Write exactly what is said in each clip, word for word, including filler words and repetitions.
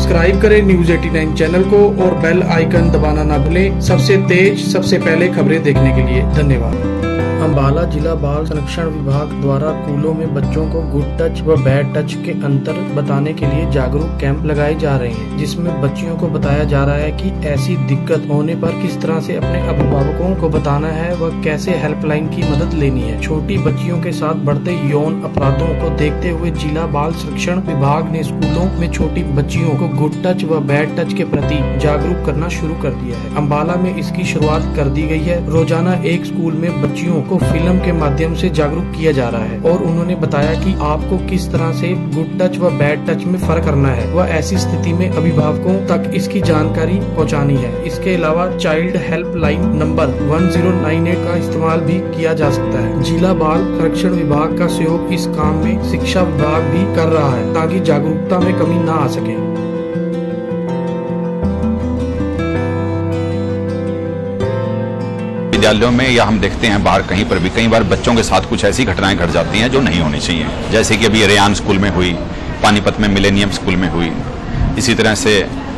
Subscribe करें news नवासी channel को और बेल आइकन दबाना ना भूलें। सबसे तेज सबसे पहले खबरें देखने के लिए धन्यवाद। अम्बाला जिला बाल संरक्षण विभाग द्वारा स्कूलों में बच्चों को गुड टच व बैड टच के अंतर बताने के लिए जागरूक कैंप लगाए जा रहे हैं, जिसमें बच्चियों को बताया जा रहा है कि ऐसी दिक्कत होने पर किस तरह से अपने अभिभावकों को बताना है व कैसे हेल्पलाइन की मदद लेनी है। छोटी बच्चियों के साथ बढ़ते यौन अपराधों को देखते हुए जिला बाल संरक्षण विभाग ने स्कूलों में छोटी बच्चियों को गुड टच व बैड टच के प्रति जागरूक करना शुरू कर दिया है। अम्बाला में इसकी शुरुआत कर दी गई है। रोजाना एक स्कूल में बच्चियों को फिल्म के माध्यम से जागरूक किया जा रहा है और उन्होंने बताया कि आपको किस तरह से गुड टच व बैड टच में फर्क करना है व ऐसी स्थिति में अभिभावकों तक इसकी जानकारी पहुंचानी है। इसके अलावा चाइल्ड हेल्पलाइन नंबर एक ज़ीरो नौ आठ का इस्तेमाल भी किया जा सकता है। जिला बाल संरक्षण विभाग का सहयोग इस काम में शिक्षा विभाग भी कर रहा है ताकि जागरूकता में कमी न आ सके। विद्यालयों में या हम देखते हैं बाहर कहीं पर भी कई बार बच्चों के साथ कुछ ऐसी घटनाएं घट जाती हैं जो नहीं होनी चाहिए, जैसे कि अभी रेयान स्कूल में हुई, पानीपत में मिलेनियम स्कूल में हुई, इसी तरह से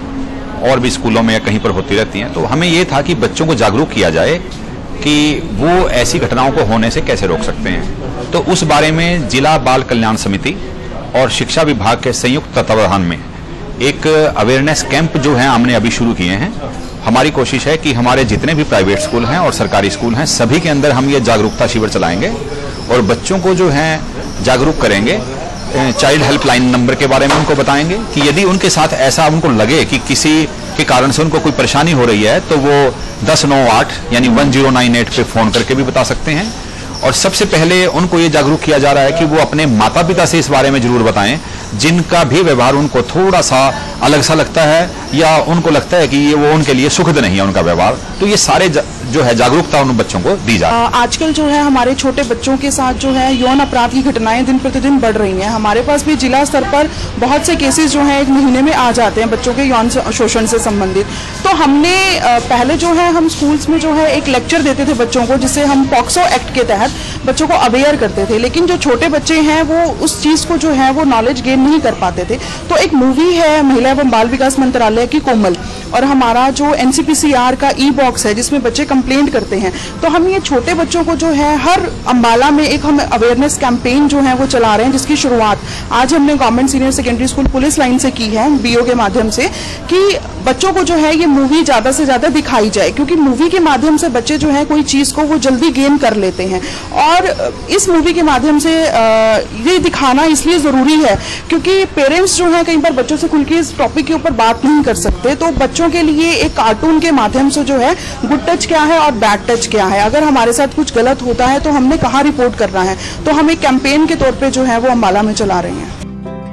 और भी स्कूलों में या कहीं पर होती रहती हैं। तो हमें ये था कि बच्चों को जागरूक किया जाए कि वो ऐसी घटनाओं को होने से कैसे रोक सकते हैं। तो उस बारे में जिला बाल कल्याण समिति और शिक्षा विभाग के संयुक्त तत्वावधान में एक अवेयरनेस कैंप जो है हमने अभी शुरू किए हैं। हमारी कोशिश है कि हमारे जितने भी प्राइवेट स्कूल हैं और सरकारी स्कूल हैं सभी के अंदर हम ये जागरूकता शिविर चलाएंगे और बच्चों को जो है जागरूक करेंगे। चाइल्ड हेल्पलाइन नंबर के बारे में उनको बताएंगे कि यदि उनके साथ ऐसा उनको लगे कि किसी के कारण से उनको कोई परेशानी हो रही है तो वो दस नौ आठ यानी वन जीरो नाइन एट पे फोन करके भी बता सकते हैं। और सबसे पहले उनको ये जागरूक किया जा रहा है कि वो अपने माता पिता से इस बारे में जरूर बताएं जिनका भी व्यवहार उनको थोड़ा सा अलग सा लगता है या उनको लगता है कि ये वो उनके लिए सुखद नहीं है उनका व्यवहार। तो ये सारे जो है जागरूकता उन बच्चों को दी जा रही है। आजकल जो है हमारे छोटे बच्चों के साथ जो है यौन अपराध की घटनाएं दिन प्रतिदिन बढ़ रही हैं। हमारे पास भी जिला स्तर पर बहुत से केसेस जो है एक महीने में आ जाते हैं बच्चों के यौन शोषण से संबंधित। तो हमने पहले जो है हम स्कूल्स में जो है एक लेक्चर देते थे बच्चों को, जिससे हम पॉक्सो एक्ट के तहत बच्चों को अवेयर करते थे, लेकिन जो छोटे बच्चे हैं वो उस चीज को जो है वो नॉलेज गेन नहीं कर पाते थे। तो एक मूवी है महिला एवं बाल विकास मंत्रालय की कोमल, और हमारा जो एनसीपीसीआर का ई बॉक्स है जिसमें बच्चे कंप्लेंट करते हैं। तो हम ये छोटे बच्चों को जो है हर अम्बाला में एक हम अवेयरनेस कैंपेन जो है वो चला रहे हैं, जिसकी शुरुआत आज हमने government senior secondary school police line से की है बीओ के माध्यम से, कि बच्चों को जो है ये मूवी ज्यादा से ज्यादा दिखाई जाए, क्योंकि मूवी के माध्यम से बच्चे जो है कोई चीज को वो जल्दी गेन कर लेते हैं। और इस मूवी के माध्यम से ये दिखाना इसलिए जरूरी है क्योंकि पेरेंट्स जो है कई बार बच्चों से खुल के इस टॉपिक के ऊपर बात नहीं कर सकते। तो बच्चों के लिए एक कार्टून के माध्यम से जो है गुड टच क्या है और बैड टच क्या है, अगर हमारे साथ कुछ गलत होता है तो हमने कहाँ रिपोर्ट करना है, तो हम एक कैंपेन के तौर पे जो है वो अम्बाला में चला रहे हैं।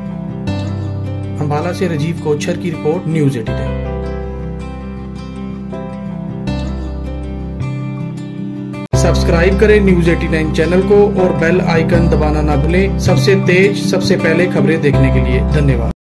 अम्बाला से राजीव कोचर की रिपोर्ट, न्यूज एटीन। सब्सक्राइब करें न्यूज नवासी चैनल को और बेल आइकन दबाना ना भूलें। सबसे तेज सबसे पहले खबरें देखने के लिए धन्यवाद।